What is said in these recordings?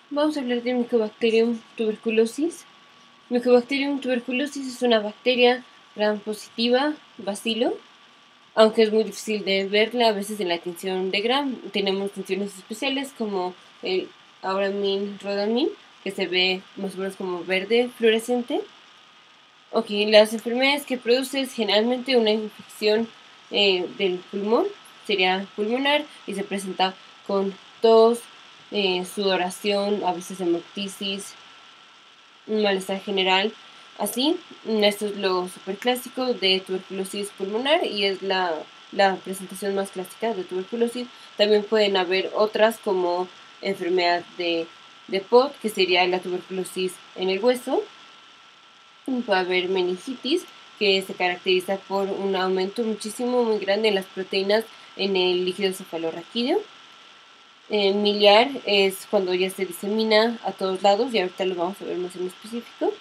Vamos a hablar de Mycobacterium tuberculosis. Mycobacterium tuberculosis es una bacteria gram positiva, bacilo, aunque es muy difícil de verla a veces en la tinción de gram. Tenemos tinciones especiales como el Auramin Rhodamin, que se ve más o menos como verde fluorescente. Las enfermedades que produce es generalmente una infección del pulmón, sería pulmonar, y se presenta con tos, sudoración, a veces hemoptisis, un malestar general. Así, esto es lo super clásico de tuberculosis pulmonar y es la presentación más clásica de tuberculosis. También pueden haber otras como enfermedad de Pott, que sería la tuberculosis en el hueso. Puede haber meningitis, que se caracteriza por un aumento muchísimo muy grande en las proteínas en el líquido cefalorraquídeo. Miliar es cuando ya se disemina a todos lados y ahorita lo vamos a ver más en específico.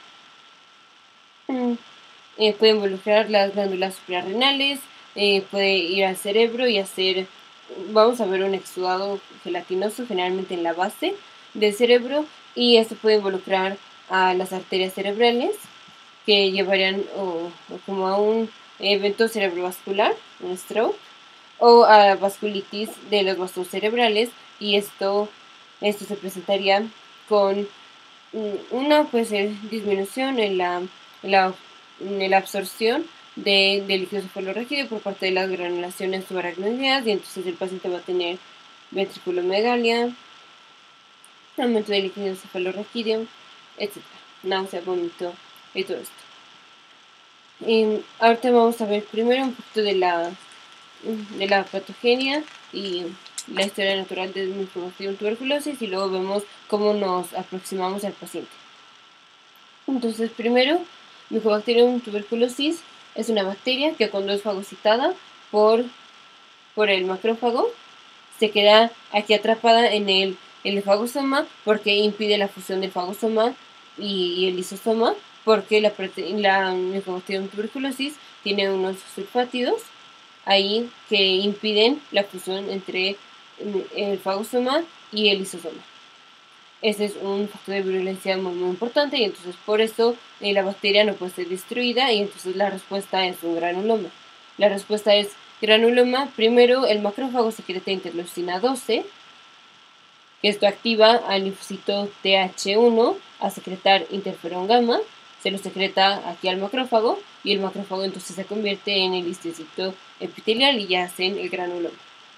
Puede involucrar las glándulas suprarrenales, puede ir al cerebro y hacer, vamos a ver un exudado gelatinoso generalmente en la base del cerebro, y esto puede involucrar a las arterias cerebrales que llevarían como a un evento cerebrovascular, un stroke, o a vasculitis de los vasos cerebrales, y esto se presentaría con una disminución en la absorción del líquido cefalorraquídeo por parte de las granulaciones subaracnoideas, y entonces el paciente va a tener ventriculomegalia, aumento del líquido cefalorraquídeo, etc. Náusea, vómito y todo esto. Ahorita vamos a ver primero un poquito de la patogenia y la historia natural de Mycobacterium tuberculosis, y luego vemos cómo nos aproximamos al paciente. Entonces, primero, Mycobacterium tuberculosis es una bacteria que cuando es fagocitada por el macrófago se queda aquí atrapada en el fagosoma, porque impide la fusión del fagosoma y el lisosoma, porque la Mycobacterium tuberculosis tiene unos sulfátidos ahí que impiden la fusión entre el fagosoma y el lisosoma. Ese es un factor de virulencia muy, muy importante, y entonces por eso la bacteria no puede ser destruida, y entonces la respuesta es un granuloma. La respuesta es granuloma. Primero, el macrófago secreta interleucina 12, que esto activa al linfocito Th1 a secretar interferón gamma, se lo secreta aquí al macrófago, y el macrófago entonces se convierte en el histocito epitelial y ya hacen el granuloma.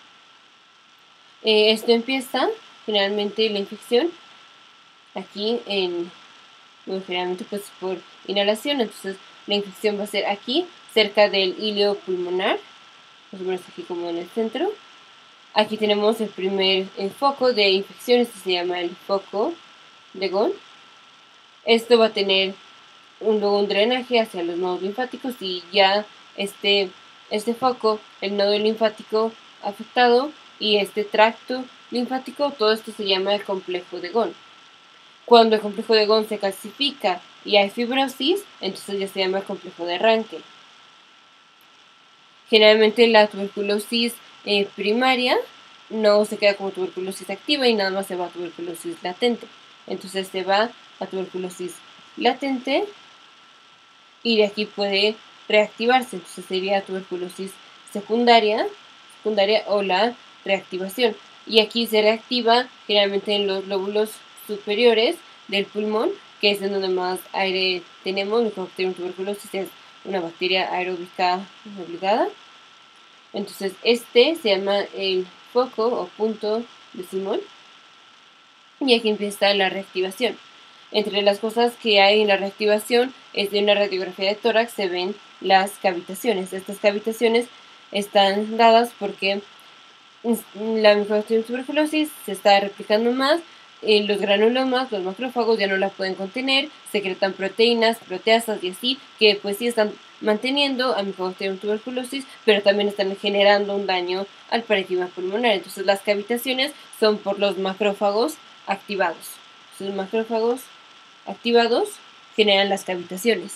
Esto empieza generalmente la infección aquí generalmente pues por inhalación, entonces la infección va a ser aquí cerca del hilo pulmonar, más o menos aquí como en el centro. Aquí tenemos el primer foco de infección, este se llama el foco de Ghon. Esto va a tener luego un drenaje hacia los nodos linfáticos, y ya este foco, el nodo linfático afectado y este tracto linfático, todo esto se llama el complejo de Ghon. Cuando el complejo de Ghon se calcifica y hay fibrosis, entonces ya se llama complejo de Ranke. Generalmente la tuberculosis primaria no se queda como tuberculosis activa y nada más se va a tuberculosis latente. Entonces se va a tuberculosis latente y de aquí puede reactivarse. Entonces sería tuberculosis secundaria o la reactivación. Y aquí se reactiva generalmente en los lóbulos superiores del pulmón, que es en donde más aire tenemos. Mycobacterium tuberculosis es una bacteria aeróbica obligada. Entonces este se llama el foco o punto de Simón, y aquí empieza la reactivación. Entre las cosas que hay en la reactivación es de una radiografía de tórax se ven las cavitaciones. Estas cavitaciones están dadas porque la Mycobacterium tuberculosis se está replicando más, los granulomas, los macrófagos ya no las pueden contener, secretan proteínas, proteasas y así, que pues sí están manteniendo a Mycobacterium tuberculosis, pero también están generando un daño al parénquima pulmonar. Entonces las cavitaciones son por los macrófagos activados. Los macrófagos activados generan las cavitaciones.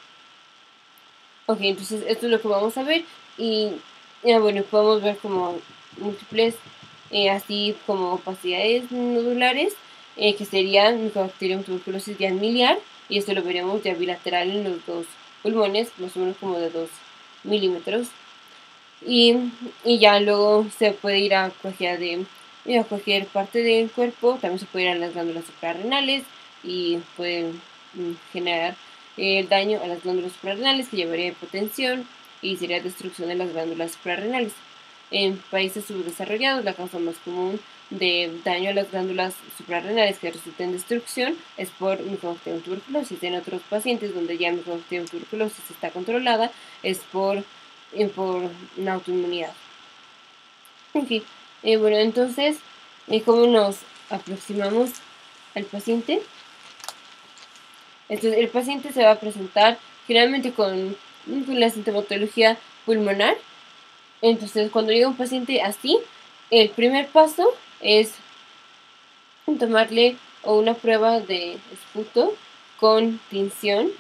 Entonces esto es lo que vamos a ver, y bueno, podemos ver como múltiples así como opacidades nodulares que sería Mycobacterium tuberculosis ya miliar, y esto lo veremos ya bilateral en los dos pulmones, más o menos como de 2 milímetros. Y ya luego se puede ir a cualquier parte del cuerpo, también se puede ir a las glándulas suprarrenales y puede generar el daño a las glándulas suprarrenales, que llevaría a hipotensión y sería destrucción de las glándulas suprarrenales. En países subdesarrollados, la causa más común de daño a las glándulas suprarrenales que resulta en destrucción es por Mycobacterium tuberculosis. En otros pacientes donde ya Mycobacterium tuberculosis está controlada es por una autoinmunidad. En fin, bueno, entonces, ¿cómo nos aproximamos al paciente? Entonces, el paciente se va a presentar generalmente con la sintomatología pulmonar. Entonces, cuando llega un paciente así, el primer paso es tomarle una prueba de esputo con tinción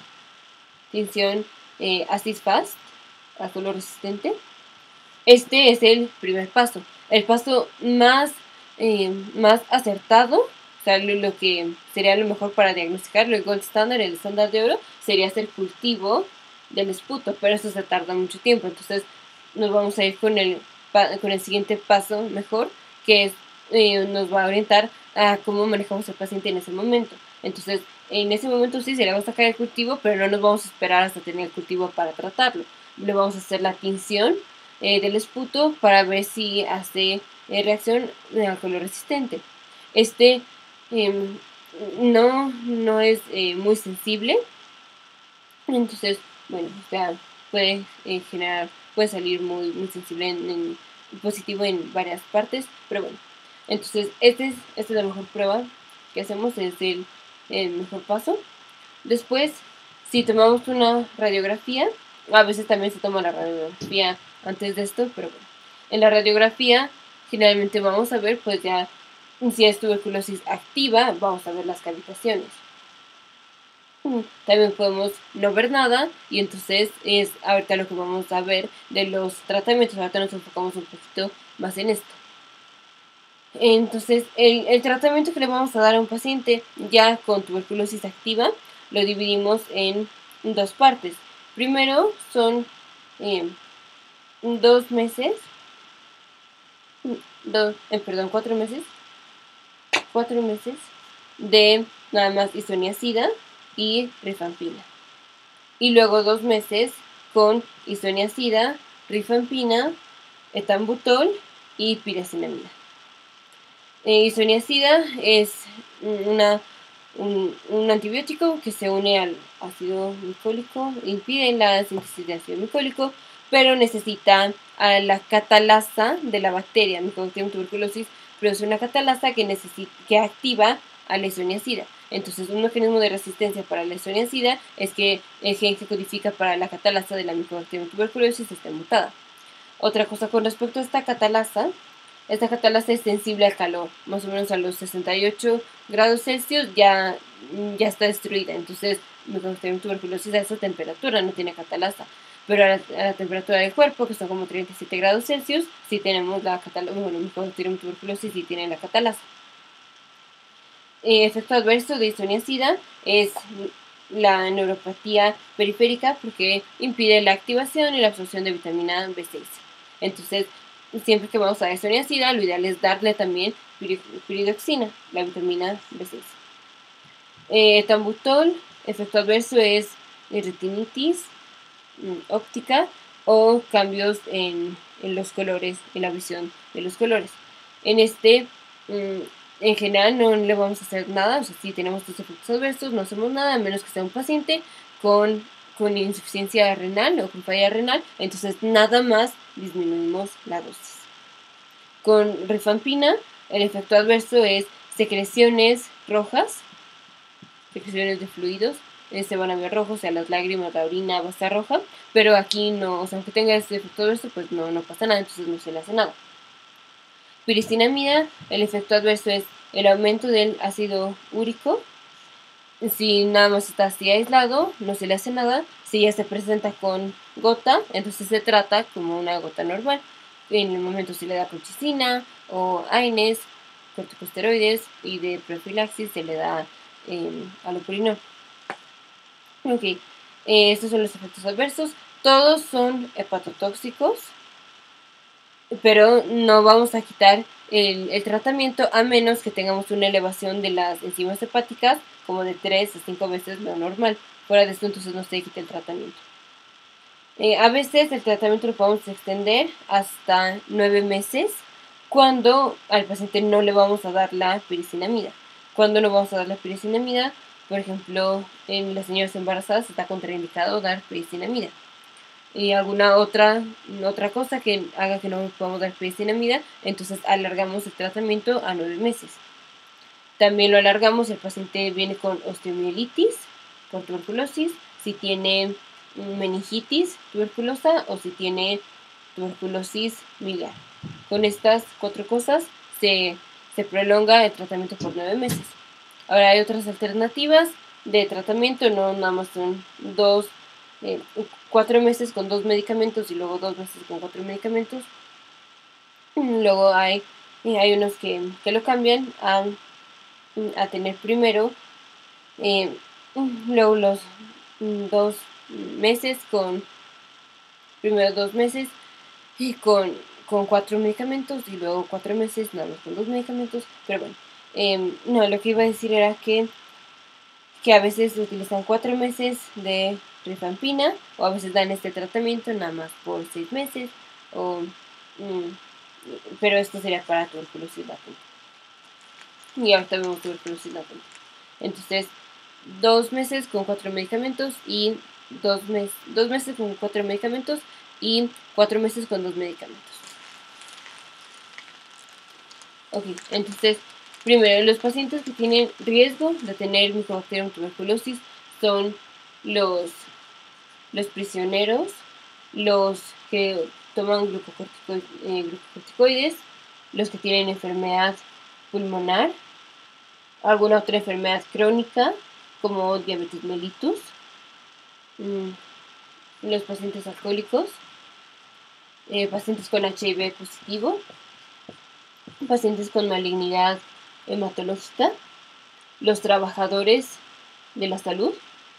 acid-fast, ácido resistente. Este es el primer paso. El paso más acertado, o sea, lo que sería lo mejor para diagnosticarlo, el gold standard, el estándar de oro, sería hacer cultivo del esputo, pero eso se tarda mucho tiempo. Entonces nos vamos a ir con el siguiente paso mejor, que es, nos va a orientar a cómo manejamos al paciente en ese momento. Entonces, en ese momento sí se le va a sacar el cultivo, pero no nos vamos a esperar hasta tener el cultivo para tratarlo. Le vamos a hacer la tinción del esputo para ver si hace reacción de alcohol resistente. Este no es muy sensible, entonces, bueno, ya puede puede salir muy sensible en positivo en varias partes, pero bueno, entonces esta es la mejor prueba que hacemos, es el mejor paso. Después, si tomamos una radiografía, a veces también se toma la radiografía antes de esto, pero bueno, en la radiografía generalmente vamos a ver, pues ya, si es tuberculosis activa, vamos a ver las cavitaciones. También podemos no ver nada, y entonces es ahorita lo que vamos a ver de los tratamientos. Ahorita nos enfocamos un poquito más en esto. Entonces, el tratamiento que le vamos a dar a un paciente ya con tuberculosis activa lo dividimos en dos partes. Primero son 2 meses, 4 meses, 4 meses de nada más isoniazida y rifampina. Y luego 2 meses con isoniazida, rifampina, etambutol y piracinamida. Isoniazida es un antibiótico que se une al ácido micólico, impide la síntesis de ácido micólico, pero necesita a la catalasa de la bacteria. Mycobacterium tuberculosis produce una catalasa que activa a la isoniazida. Entonces, un mecanismo de resistencia para la isoniazida es que el gen que codifica para la catalasa de la Mycobacterium tuberculosis esté mutada. Otra cosa con respecto a esta catalasa es sensible al calor, más o menos a los 68 grados Celsius ya está destruida. Entonces, Mycobacterium tuberculosis a esa temperatura no tiene catalasa. Pero a la temperatura del cuerpo, que son como 37 grados Celsius, sí tenemos la catalasa. Bueno, Mycobacterium tuberculosis sí tiene la catalasa. Efecto adverso de isoniazida es la neuropatía periférica, porque impide la activación y la absorción de vitamina B6. Entonces, siempre que vamos a dar isoniazida, lo ideal es darle también piridoxina, la vitamina B6. Etambutol, efecto adverso es retinitis óptica o cambios en los colores, en la visión de los colores. En general no le vamos a hacer nada, o sea, si tenemos estos efectos adversos no hacemos nada, a menos que sea un paciente con insuficiencia renal o con falla renal, entonces nada más disminuimos la dosis. Con rifampina, el efecto adverso es secreciones rojas, secreciones de fluidos, se van a ver rojos, o sea, las lágrimas, la orina va a estar roja, pero aquí no, o sea, aunque tenga este efecto adverso, pues no pasa nada, entonces no se le hace nada. Piricinamida, el efecto adverso es el aumento del ácido úrico. Si nada más está así aislado, no se le hace nada. Si ya se presenta con gota, entonces se trata como una gota normal. En el momento se le da colchicina o AINES corticosteroides y de profilaxis se le da allopurinol. Ok, estos son los efectos adversos. Todos son hepatotóxicos, pero no vamos a quitar el tratamiento a menos que tengamos una elevación de las enzimas hepáticas como de 3 a 5 veces lo normal. Fuera de esto, entonces no se quita el tratamiento. A veces el tratamiento lo podemos extender hasta 9 meses cuando al paciente no le vamos a dar la piricinamida. Cuando no vamos a dar la piricinamida, por ejemplo, en las señoras embarazadas está contraindicado dar piricinamida. Y alguna otra cosa que haga que no podamos dar piricinamida, entonces alargamos el tratamiento a 9 meses. También lo alargamos si el paciente viene con osteomielitis, con tuberculosis, si tiene meningitis tuberculosa o si tiene tuberculosis miliar. Con estas 4 cosas se prolonga el tratamiento por 9 meses. Ahora hay otras alternativas de tratamiento, no nada más son 4 meses con 2 medicamentos y luego 2 meses con 4 medicamentos. Luego hay unos que lo cambian a tener primero luego los 2 meses primero 2 meses con 4 medicamentos y luego 4 meses nada más con 2 medicamentos, pero bueno, no, lo que iba a decir era que a veces utilizan 4 meses de rifampina o a veces dan este tratamiento nada más por 6 meses pero esto sería para tuberculosis latente. Y ahorita vemos tuberculosis latente. Entonces, 2 meses con 4 medicamentos y 2 meses con 4 medicamentos y 4 meses con 2 medicamentos. Ok, entonces, primero, los pacientes que tienen riesgo de tener Mycobacterium tuberculosis son los prisioneros, los que toman glucocorticoides, los que tienen enfermedad pulmonar, alguna otra enfermedad crónica como diabetes mellitus, los pacientes alcohólicos, pacientes con HIV positivo, pacientes con malignidad hematológica, los trabajadores de la salud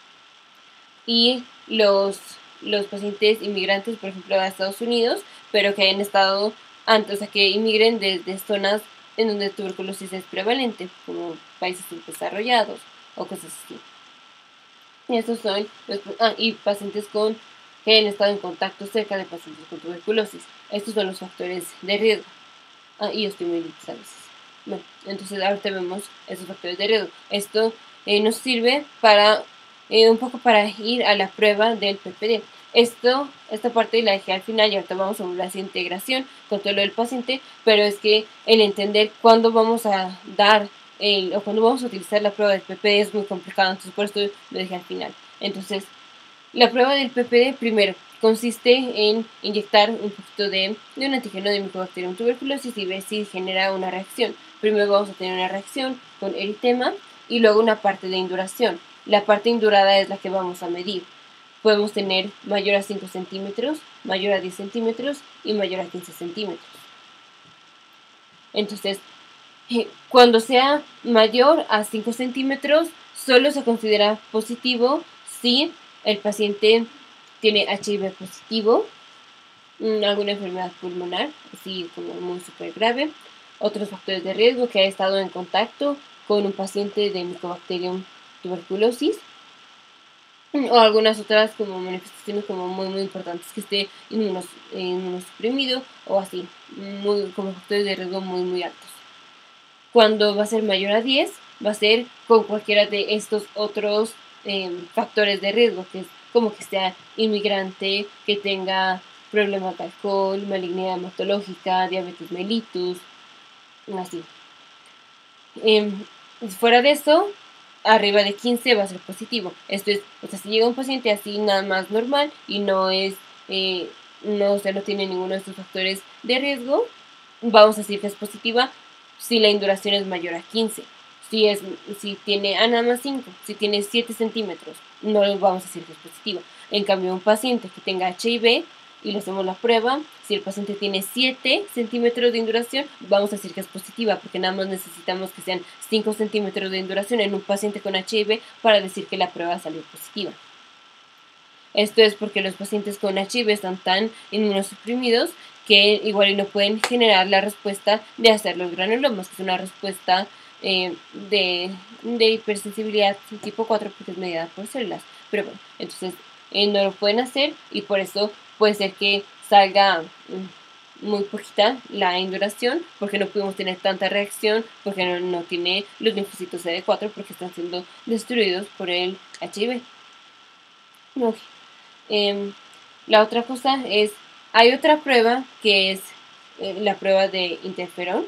y los pacientes inmigrantes, por ejemplo, a Estados Unidos, pero que hayan estado antes, o sea, que inmigren desde zonas en donde tuberculosis es prevalente, como países subdesarrollados o cosas así. Y estos son y pacientes que hayan estado en contacto cerca de pacientes con tuberculosis. Estos son los factores de riesgo. Y osteomielitis a veces. Bueno, entonces ahorita vemos esos factores de riesgo. Esto nos sirve para un poco para ir a la prueba del PPD. Esta parte la dejé al final y ahorita vamos a hablar de integración con todo lo del paciente, pero es que el entender cuándo vamos a dar o cuándo vamos a utilizar la prueba del PPD es muy complicado, entonces por esto lo dejé al final. Entonces, la prueba del PPD primero consiste en inyectar un poquito de un antígeno de Mycobacterium tuberculosis y ver si genera una reacción. Primero vamos a tener una reacción con eritema y luego una parte de induración. La parte indurada es la que vamos a medir. Podemos tener mayor a 5 centímetros, mayor a 10 centímetros y mayor a 15 centímetros. Entonces, cuando sea mayor a 5 centímetros, solo se considera positivo si el paciente tiene HIV positivo, alguna enfermedad pulmonar, así como muy súper grave, otros factores de riesgo, que haya estado en contacto con un paciente de Mycobacterium tuberculosis, o algunas otras como manifestaciones como muy muy importantes, que esté inmunosuprimido o así, como factores de riesgo muy muy altos. Cuando va a ser mayor a 10, va a ser con cualquiera de estos otros factores de riesgo, que es como que sea inmigrante, que tenga problemas de alcohol, malignidad hematológica, diabetes mellitus, así. Fuera de eso, arriba de 15 va a ser positivo. Esto es, o sea, si llega un paciente así nada más normal y no tiene ninguno de estos factores de riesgo, vamos a decir que es positiva si la induración es mayor a 15. Si tiene nada más 5, si tiene 7 centímetros, no vamos a decir que es positiva. En cambio, un paciente que tenga HIV y le hacemos la prueba. Si el paciente tiene 7 centímetros de induración, vamos a decir que es positiva, porque nada más necesitamos que sean 5 centímetros de induración en un paciente con HIV para decir que la prueba salió positiva. Esto es porque los pacientes con HIV están tan inmunosuprimidos que igual no pueden generar la respuesta de hacer los granulomas, que es una respuesta de hipersensibilidad tipo 4 porque es mediada por células. Pero bueno, entonces no lo pueden hacer y por eso puede ser que salga muy poquita la induración porque no pudimos tener tanta reacción, porque no tiene los linfocitos CD4 porque están siendo destruidos por el HIV. Okay. La otra cosa es, hay otra prueba que es la prueba de interferón.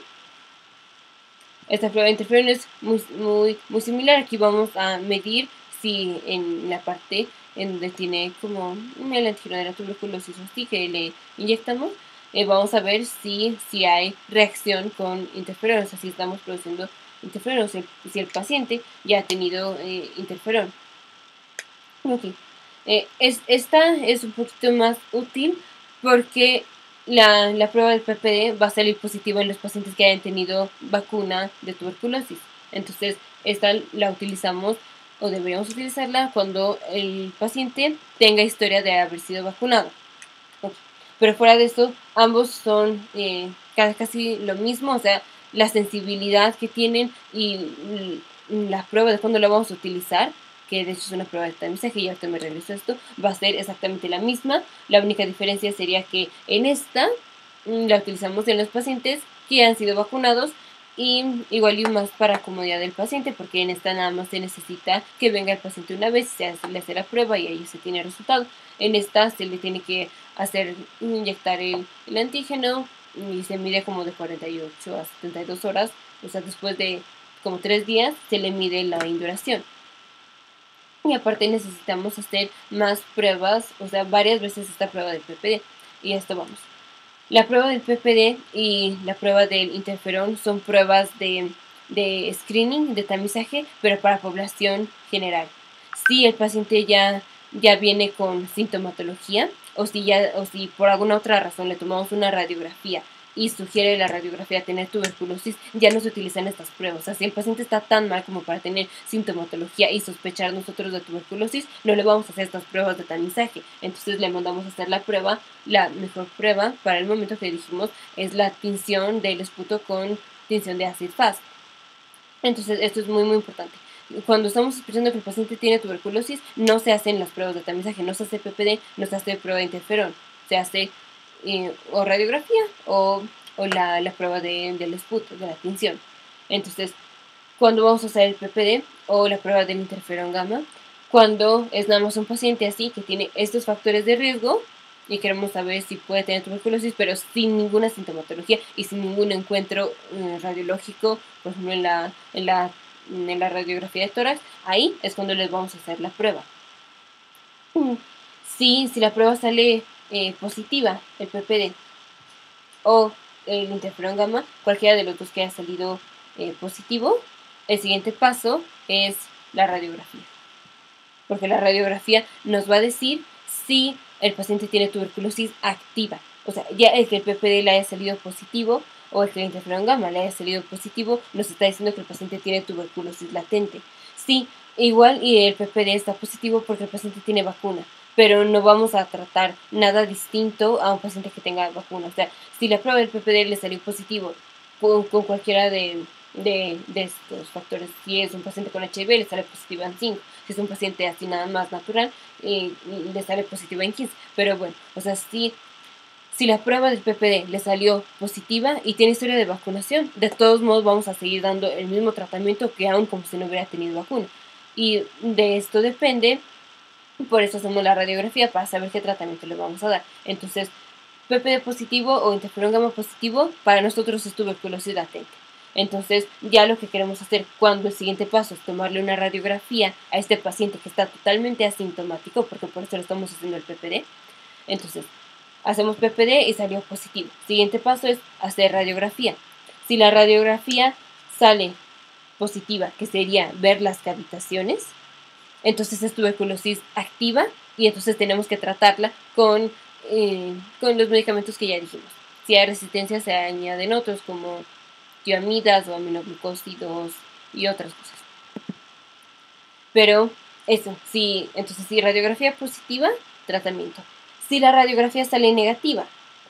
Esta prueba de interferón es muy similar. Aquí vamos a medir si en la parte en donde tiene como el antígeno de la tuberculosis así que le inyectamos, vamos a ver si hay reacción con interferón, o sea, si estamos produciendo interferón, si el paciente ya ha tenido interferón. Okay. Esta es un poquito más útil porque la prueba del PPD va a salir positiva en los pacientes que hayan tenido vacuna de tuberculosis. Entonces, esta la utilizamos o deberíamos utilizarla cuando el paciente tenga historia de haber sido vacunado. Okay. Pero fuera de esto, ambos son casi lo mismo, o sea, la sensibilidad que tienen y la prueba de cuándo la vamos a utilizar, que de hecho es una prueba de tamizaje y ahorita me regreso a esto, va a ser exactamente la misma. La única diferencia sería que en esta la utilizamos en los pacientes que han sido vacunados y igual y más para comodidad del paciente, porque en esta nada más se necesita que venga el paciente una vez, se le hace la prueba y ahí se tiene resultado. En esta se le tiene que inyectar el antígeno y se mide como de 48 a 72 horas, o sea, después de como 3 días se le mide la induración. Y aparte necesitamos hacer más pruebas, o sea, varias veces esta prueba del PPD. Y a esto vamos. La prueba del PPD y la prueba del interferón son pruebas de screening, de tamizaje, pero para población general. Si el paciente ya viene con sintomatología, o si por alguna otra razón le tomamos una radiografía y sugiere la radiografía tener tuberculosis, ya no se utilizan estas pruebas. O sea, si el paciente está tan mal como para tener sintomatología y sospechar nosotros de tuberculosis, no le vamos a hacer estas pruebas de tamizaje. Entonces le mandamos a hacer la prueba, la mejor prueba para el momento que dijimos es la tinción del esputo con tinción de acid fast. Entonces esto es muy importante. Cuando estamos sospechando que el paciente tiene tuberculosis, no se hacen las pruebas de tamizaje, no se hace PPD, no se hace prueba de interferón, se hace o radiografía o la prueba del esputo, de la tinción. Entonces, cuando vamos a hacer el PPD o la prueba del interferón gamma, cuando es nada más un paciente así que tiene estos factores de riesgo y queremos saber si puede tener tuberculosis, pero sin ninguna sintomatología y sin ningún encuentro radiológico, por ejemplo en la radiografía de tórax, ahí es cuando les vamos a hacer la prueba. Si la prueba sale positiva, el PPD o el interferón gamma, cualquiera de los dos que haya salido positivo, el siguiente paso es la radiografía. Porque la radiografía nos va a decir si el paciente tiene tuberculosis activa. O sea, ya el que el PPD le haya salido positivo o el que el interferón gamma le haya salido positivo, nos está diciendo que el paciente tiene tuberculosis latente. Sí, igual y el PPD está positivo porque el paciente tiene vacuna, pero no vamos a tratar nada distinto a un paciente que tenga vacuna. O sea, si la prueba del PPD le salió positivo con cualquiera de estos factores, si es un paciente con HIV le sale positivo en 5, si es un paciente así nada más natural le sale positivo en 15, pero bueno, o sea, si la prueba del PPD le salió positiva y tiene historia de vacunación, de todos modos vamos a seguir dando el mismo tratamiento que aún como si no hubiera tenido vacuna, y de esto depende, por eso hacemos la radiografía para saber qué tratamiento le vamos a dar. Entonces, PPD positivo o interferón gamma positivo para nosotros es tuberculosis latente. Entonces, ya lo que queremos hacer cuando el siguiente paso es tomarle una radiografía a este paciente que está totalmente asintomático, porque por eso le estamos haciendo el PPD. Entonces, hacemos PPD y salió positivo. Siguiente paso es hacer radiografía. Si la radiografía sale positiva, que sería ver las cavitaciones, entonces es tuberculosis activa y entonces tenemos que tratarla con con los medicamentos que ya dijimos. Si hay resistencia se añaden otros como tiamidas o aminoglucósidos y otras cosas. Pero eso, sí, entonces si radiografía positiva, tratamiento. Si la radiografía sale negativa,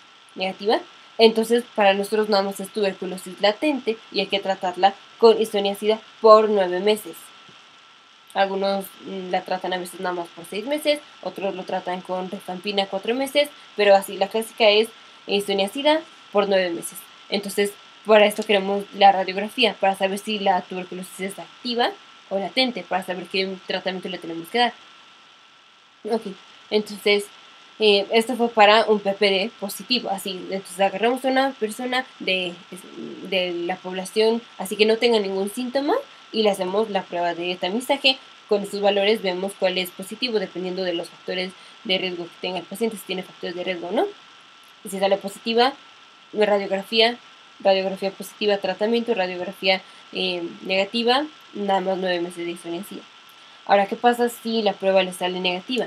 entonces para nosotros nada más es tuberculosis latente y hay que tratarla con isoniazida por 9 meses. Algunos la tratan a veces nada más por 6 meses, otros lo tratan con rifampicina 4 meses, pero así la clásica es isoniazida por 9 meses. Entonces, para esto queremos la radiografía, para saber si la tuberculosis es activa o latente, para saber qué tratamiento le tenemos que dar. Ok, entonces esto fue para un PPD positivo, así, entonces agarramos a una persona de la población, así que no tenga ningún síntoma, y le hacemos la prueba de tamizaje. Con estos valores vemos cuál es positivo, dependiendo de los factores de riesgo que tenga el paciente, si tiene factores de riesgo o no. Y si sale positiva, radiografía positiva, tratamiento, radiografía negativa, nada más 9 meses de isoniazida. Ahora, ¿qué pasa si la prueba le sale negativa?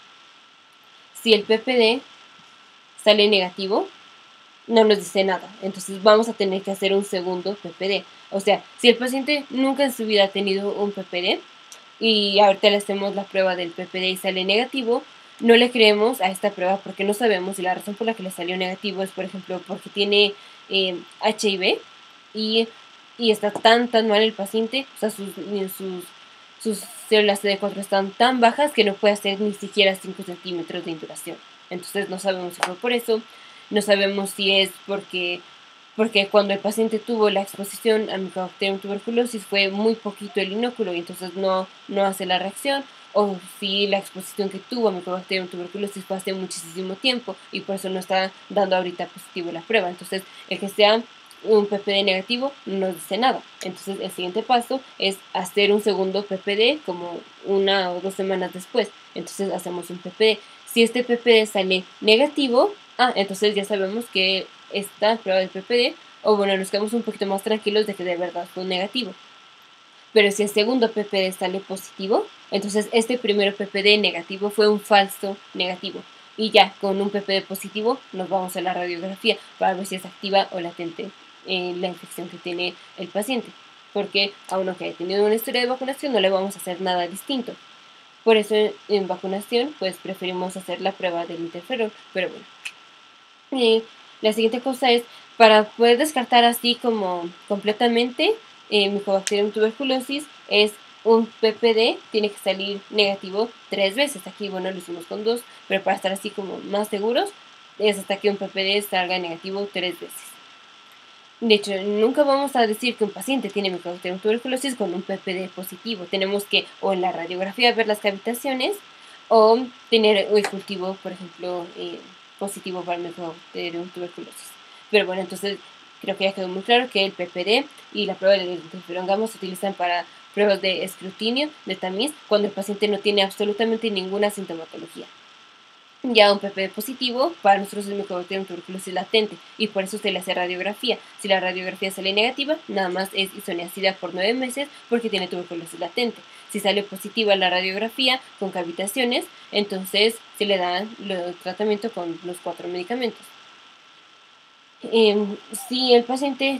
Si el PPD sale negativo, no nos dice nada. Entonces vamos a tener que hacer un segundo PPD. O sea, si el paciente nunca en su vida ha tenido un PPD y ahorita le hacemos la prueba del PPD y sale negativo, no le creemos a esta prueba porque no sabemos si la razón por la que le salió negativo es, por ejemplo, porque tiene HIV y está tan mal el paciente, o sea, sus células CD4 están tan bajas que no puede hacer ni siquiera 5 centímetros de inturación. Entonces no sabemos si fue por eso, no sabemos si es porque cuando el paciente tuvo la exposición a Mycobacterium tuberculosis fue muy poquito el inóculo y entonces no hace la reacción, o si la exposición que tuvo a Mycobacterium tuberculosis fue hace muchísimo tiempo y por eso no está dando ahorita positivo la prueba. Entonces, el que sea un PPD negativo no nos dice nada. Entonces, el siguiente paso es hacer un segundo PPD como 1 o 2 semanas después. Entonces, hacemos un PPD. Si este PPD sale negativo, entonces ya sabemos que esta prueba del PPD, o bueno, nos quedamos un poquito más tranquilos de que de verdad fue negativo. Pero si el segundo PPD sale positivo, entonces este primero PPD negativo fue un falso negativo. Y ya con un PPD positivo nos vamos a la radiografía para ver si es activa o latente la infección que tiene el paciente. Porque a uno que haya tenido una historia de vacunación no le vamos a hacer nada distinto. Por eso en vacunación pues preferimos hacer la prueba del interferón. Pero bueno, la siguiente cosa es, para poder descartar así como completamente Mycobacterium tuberculosis, es un PPD, tiene que salir negativo 3 veces. Aquí, bueno, lo hicimos con 2, pero para estar así como más seguros, es hasta que un PPD salga negativo 3 veces. De hecho, nunca vamos a decir que un paciente tiene Mycobacterium tuberculosis con un PPD positivo. Tenemos que o en la radiografía ver las cavitaciones o tener el cultivo, por ejemplo, positivo para Mycobacterium tuberculosis. Pero bueno, entonces creo que ya quedó muy claro que el PPD y la prueba del interferón gamma se utilizan para pruebas de escrutinio, de tamiz, cuando el paciente no tiene absolutamente ninguna sintomatología. Ya un PPD positivo para nosotros es Mycobacterium tuberculosis latente y por eso se le hace radiografía. Si la radiografía sale negativa, nada más es isoniazida por 9 meses porque tiene tuberculosis latente. Si sale positiva la radiografía con cavitaciones, entonces se le da el tratamiento con los 4 medicamentos. Si el paciente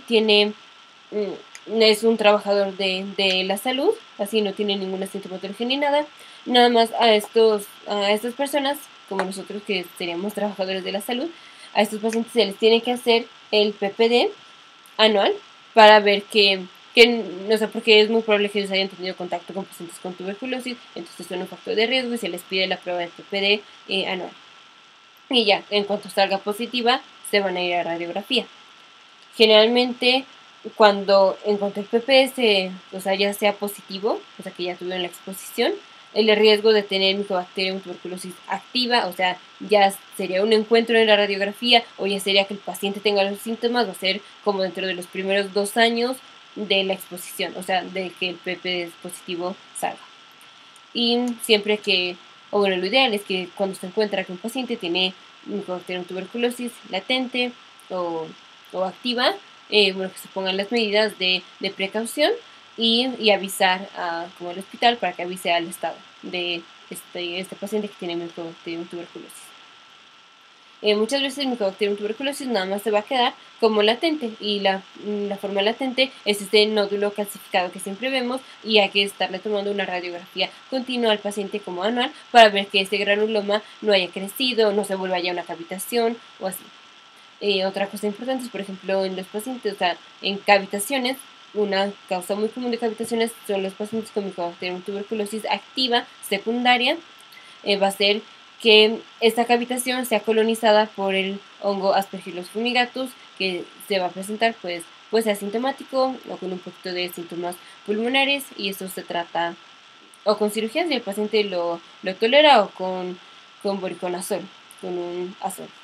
es un trabajador de la salud, así no tiene ninguna sintomatología ni nada más a estas personas, como nosotros que seríamos trabajadores de la salud, a estos pacientes se les tiene que hacer el PPD anual para ver no sé, porque es muy probable que ellos hayan tenido contacto con pacientes con tuberculosis, entonces son un factor de riesgo y se les pide la prueba de PPD anual. Y ya, en cuanto salga positiva, se van a ir a radiografía. Generalmente, cuando en cuanto el PPS, o sea, ya sea positivo, o sea, que ya tuvieron la exposición, el riesgo de tener Mycobacterium tuberculosis activa, o sea, ya sería un encuentro en la radiografía o ya sería que el paciente tenga los síntomas, va a ser como dentro de los primeros 2 años de la exposición, o sea, de que el PPS positivo salga. Y siempre que, o bueno, lo ideal es que cuando se encuentra que un paciente tiene Mycobacterium tuberculosis latente o activa, bueno, que se pongan las medidas de precaución y avisar como al hospital para que avise al estado de este paciente que tiene Mycobacterium tuberculosis. muchas veces el Mycobacterium tuberculosis nada más se va a quedar como latente, y la forma latente es este nódulo calcificado que siempre vemos, y hay que estarle tomando una radiografía continua al paciente como anual para ver que este granuloma no haya crecido, no se vuelva ya una cavitación o así. Otra cosa importante es, por ejemplo, en los pacientes, o sea, en cavitaciones, una causa muy común de cavitaciones son los pacientes con Mycobacterium tuberculosis activa secundaria. Va a ser que esta cavitación sea colonizada por el hongo Aspergillus fumigatus, que se va a presentar pues asintomático o con un poquito de síntomas pulmonares, y eso se trata o con cirugías si el paciente lo tolera, o con voriconazol, con un azol.